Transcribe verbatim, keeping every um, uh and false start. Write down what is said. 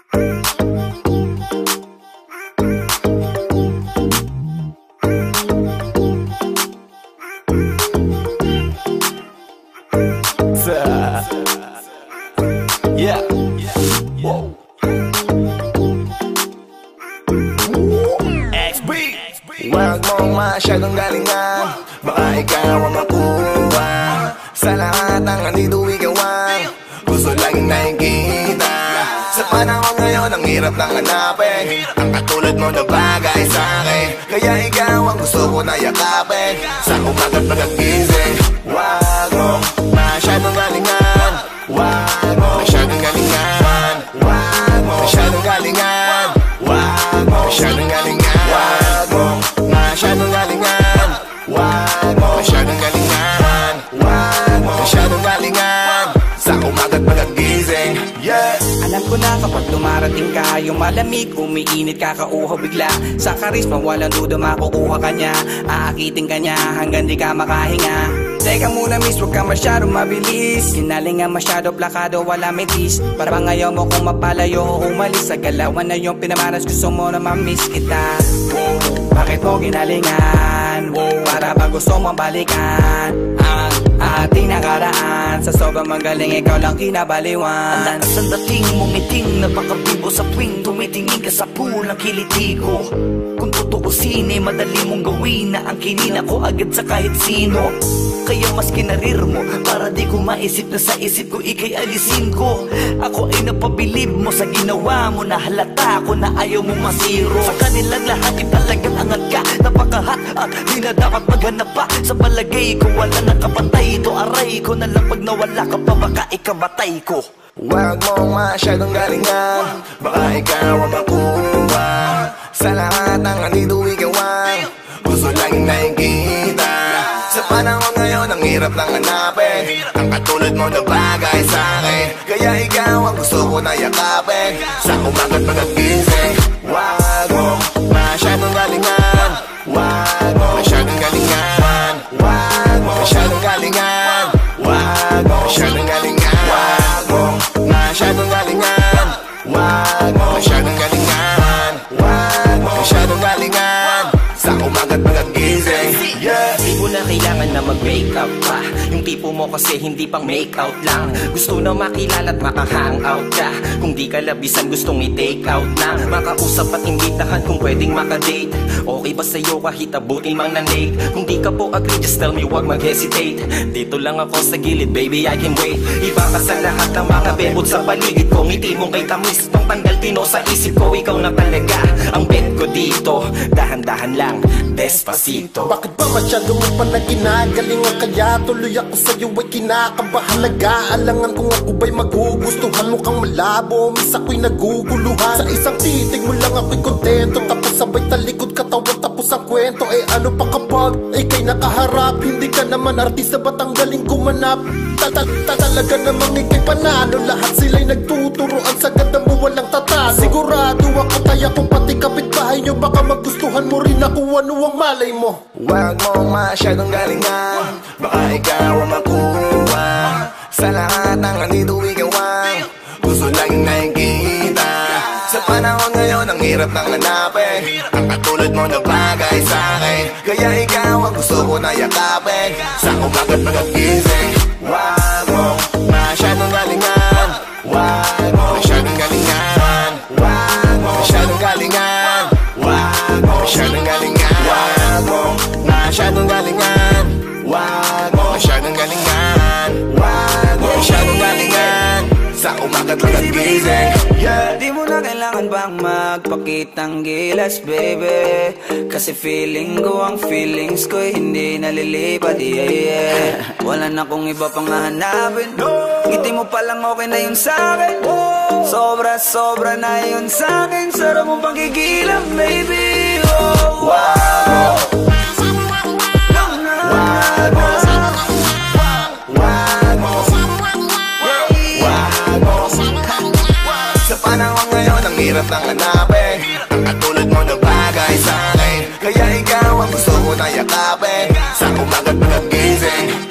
Yeah. Whoa. X B. Huwag mong masyadong galingan, baka ikaw ang makuha sa lahat ng andito ikawan. Gusto laging nakikita sa panahon ngayon, ang hirap nang hanapin ang katulad mo na bagay sa akin. Kaya ikaw ang gusto ko na yakapin sa umaga't pagkagising. Huwag mong masyadong galingan, huwag mong masyadong galingan, huwag mong masyadong galingan, huwag mong masyadong galingan, huwag mong masyadong galingan, huwag mong masyadong galingan, huwag mong masyadong galingan sa umaga't pagkagising. Yeah. Alam ko na kapag dumarating ka, yung malamig, umiinit, kakauhaw bigla. Sa karisma, walang duda makukuha ka niya. Aakitin ka niya hanggang di ka makahinga. Teka muna miss, huwag ka masyadong mabilis. Kinalingan masyado, plakado, wala metis. Para bang ayaw mo kung mapalayo o umalis. Sa galawan na yung pinamaras, gusto mo na mamiss kita. Wow, bakit mo ginalingan? Wow, para bang gusto mong balikan ang ating nakaraan. Sa sobrang magaling, ikaw lang kinabaliwan. Ang lakas ang dating mong iting, napakabibo sa tuwing tumitingin ka sa pulang kiliti ko. Kung tutuusin eh, madali mong gawin na ang kinina ko agad sa kahit sino. Kaya mas kinarir mo para di ko maisip na sa isip ko ikay alisin ko. Ako ay napabilib mo sa ginawa mo, na halata ko na ayaw mo masiro. Sa kanilang lahat ay talagang angat ka, napakahat at di na dapat maghanap pa. Sa palagay ko wala nang kapatay, ito aray ko na lang pag nawala ka pa, baka ikamatay ko. Huwag mong masyadong galingan, baka ikaw ang makuha sa lahat ng andito ikawan. Gusto laging nakikita sa panahon ngayon, ang hirap nang hanapin ang katulad mo na bagay sa akin. Kaya ikaw ang gusto ko na yakapin sa umaga't pagkagising. Huwag mong masyadong galingan, huwag mong masyadong galingan, huwag mong masyadong galingan, huwag mong masyadong galingan, huwag mong masyadong galingan, huwag mong masyadong galingan, huwag mong masyadong galingan sa umaga't pagkagising. Yeah. Di mo na kailangan na mag-makeup pa. Yung tipo mo kasi hindi pang make-out lang. Gusto na makilala at maka-hangout ka. Kung di ka labisan gustong i-take out na. Makausap at imbitahan kung pwedeng makadate. Okay ba sa'yo kahit abutin mang nanate? Kung di ka po agree just tell me, wag mag-hesitate. Dito lang ako sa gilid baby, I can wait. Iba ka sa lahat ng mga bebot sa paligid ko. Ngiti mo kay tamis, nung tanggal tino sa isip ko. Ikaw na talaga ang bet ko dito. Dahan-dahan lang, despacito. Bakit ba masyado mo pa na ginagalingan? Kaya tuloy ako sa'yo ay kinakabahan. Nag-aalangan kung ako ba'y magugustuhan mo kang malabo. Miss ako'y naguguluhan. Sa isang titig mo lang ako'y kontento. Tapos sabay talikod katawan tapos ang kwento. Eh ano pa kapag ikay nakaharap? Hindi ka naman artista, ba't ang galing gumanap? Talaga namang ikay panalo. Lahat sila'y nagtuturoan sa ganda mo walang tatago. Sigurado ako kaya kung pati kapitbahay nyo baka magustuhan mo rin ako, ano ang malay mo. Huwag mong masyadong galingan, baka ikaw ang makuha sa lahat ng andito ikawan. Gusto laging nakikita sa panahon ngayon, ang hirap nang hanapin ang katulad mo na bagay sa akin. Kaya ikaw ang gusto ko na yakapin sa umaga't pagkagising. Huwag mong masyadong galingan, huwag mong masyadong galingan, huwag mong masyadong galingan, huwag mong masyadong galingan, huwag mong masyadong galingan, huwag mong masyadong galingan, huwag mong masyadong galingan sa umaga't pagkagising. Yeah. Di mo na kailangan bang magpakitang gilas baby, kasi feeling ko ang feelings ko'y hindi nalilipat. Yeah, yeah. Wala na kong iba pang hahanapin. Ngiti mo palang okay na yun sa'kin. Sobra sobra na yun sa'kin. Sarap mong pagkikilang baby. Oh, wow. Panahon ngayon, ang hirap nang hanapin ang katulad mo na bagay sa akin. Kaya ikaw ang gusto ko na yakapin sa umaga't pagkagising.